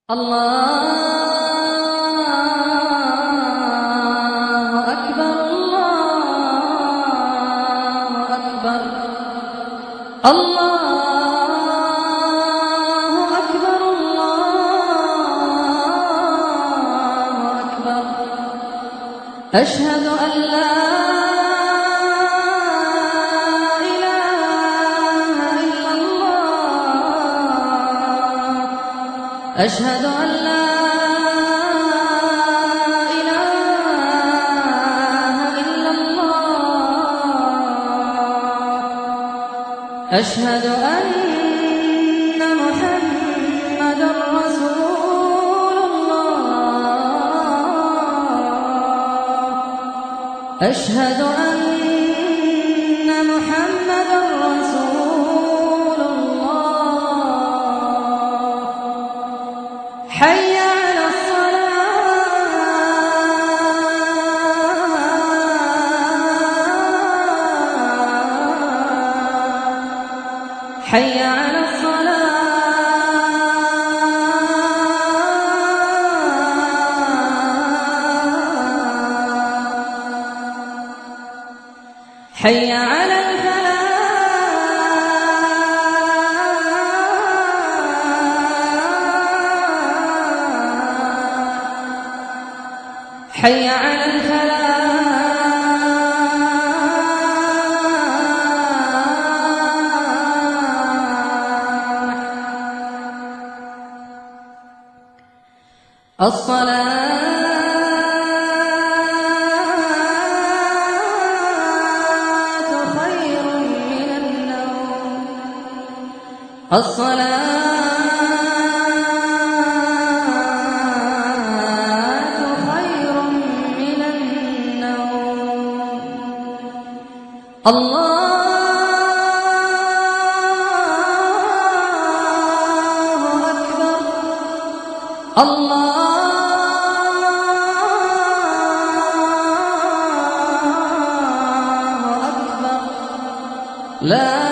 الله أكبر الله أكبر الله أكبر الله أكبر أشهد أن لا أشهد أن لا إله إلا الله أشهد أن محمدًا رسول الله أشهد أن محمدًا رسول الله حي على الصلاة حي على الصلاة حي على حي على الفلاح الصلاة خير من النوم الله أكبر الله أكبر لا